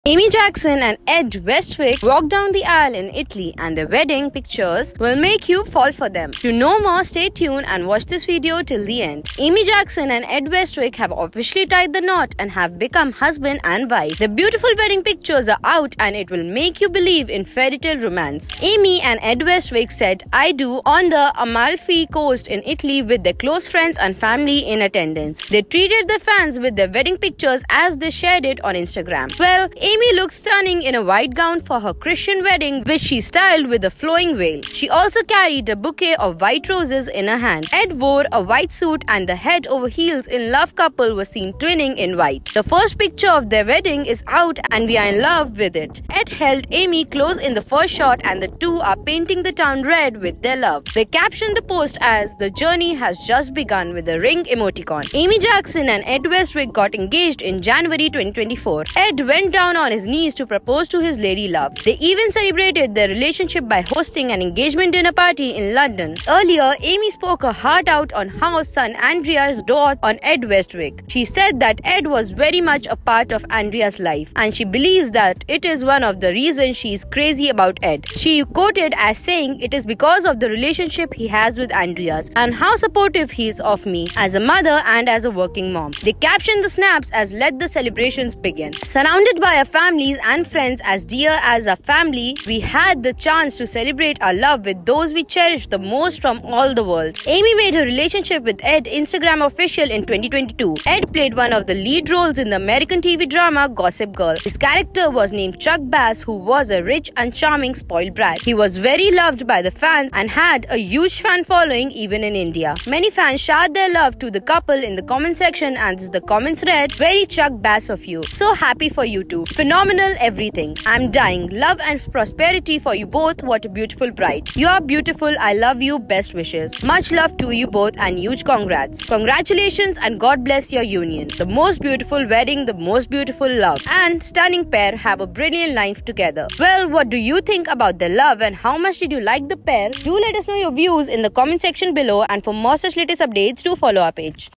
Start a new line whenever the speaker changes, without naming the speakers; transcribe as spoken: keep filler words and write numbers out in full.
Amy Jackson and Ed Westwick walk down the aisle in Italy, and their wedding pictures will make you fall for them. To know more, stay tuned and watch this video till the end. Amy Jackson and Ed Westwick have officially tied the knot and have become husband and wife. The beautiful wedding pictures are out and it will make you believe in fairy tale romance. Amy and Ed Westwick said "I do" on the Amalfi Coast in Italy with their close friends and family in attendance. They treated their fans with their wedding pictures as they shared it on Instagram. Well, Amy looked stunning in a white gown for her Christian wedding, which she styled with a flowing veil. She also carried a bouquet of white roses in her hand. Ed wore a white suit and the head over heels in love couple was seen twinning in white. The first picture of their wedding is out and we are in love with it. Ed held Amy close in the first shot and the two are painting the town red with their love. They captioned the post as "The journey has just begun" with a ring emoticon. Amy Jackson and Ed Westwick got engaged in January twenty twenty-four. Ed went down on his knees to propose to his lady love. They even celebrated their relationship by hosting an engagement dinner party in London. Earlier, Amy spoke her heart out on how son Andrea's door on Ed Westwick. She said that Ed was very much a part of Andrea's life and she believes that it is one of the reasons she is crazy about Ed. She quoted as saying, "It is because of the relationship he has with Andrea's and how supportive he is of me as a mother and as a working mom." They captioned the snaps as "Let the celebrations begin." Surrounded by our families and friends as dear as our family, we had the chance to celebrate our love with those we cherish the most from all the world. Amy made her relationship with Ed Instagram official in twenty twenty-two. Ed played one of the lead roles in the American T V drama Gossip Girl. His character was named Chuck Bass, who was a rich and charming spoiled brat. He was very loved by the fans and had a huge fan following even in India. Many fans showered their love to the couple in the comment section, and the comments read, "Very Chuck Bass of you. So happy for you two. Phenomenal everything. I'm dying. Love and prosperity for you both. What a beautiful bride. You are beautiful. I love you. Best wishes. Much love to you both and huge congrats. Congratulations and God bless your union. The most beautiful wedding, the most beautiful love. And stunning pair have a brilliant life together." Well, what do you think about their love and how much did you like the pair? Do let us know your views in the comment section below, and for more such latest updates, do follow our page.